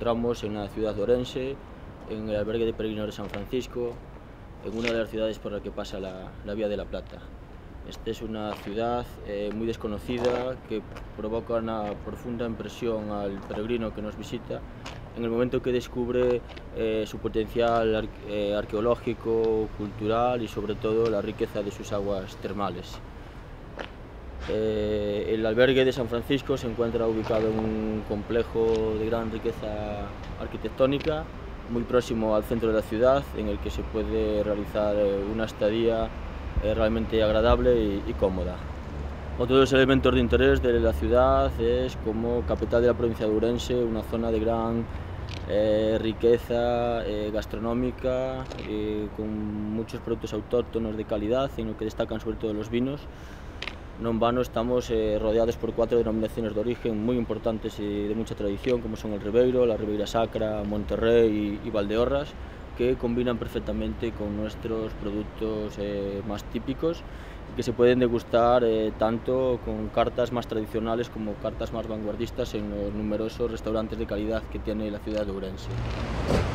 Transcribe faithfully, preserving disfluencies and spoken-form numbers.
encontramos en la ciudad de Orense, en el albergue de peregrinos de San Francisco, en una de las ciudades por las que pasa la, la Vía de la Plata. Esta es una ciudad eh, muy desconocida que provoca una profunda impresión al peregrino que nos visita en el momento que descubre eh, su potencial ar eh, arqueológico, cultural y sobre todo la riqueza de sus aguas termales. Eh, el albergue de San Francisco se encuentra ubicado en un complejo de gran riqueza arquitectónica, muy próximo al centro de la ciudad, en el que se puede realizar eh, una estadía eh, realmente agradable y, y cómoda. Otro de los elementos de interés de la ciudad es, como capital de la provincia de Ourense, una zona de gran eh, riqueza eh, gastronómica, eh, con muchos productos autóctonos de calidad, en lo que destacan sobre todo los vinos. No en vano estamos eh, rodeados por cuatro denominaciones de origen muy importantes y de mucha tradición, como son el Ribeiro, la Ribeira Sacra, Monterrey y, y Valdeorras, que combinan perfectamente con nuestros productos eh, más típicos y que se pueden degustar eh, tanto con cartas más tradicionales como cartas más vanguardistas en los numerosos restaurantes de calidad que tiene la ciudad de Ourense.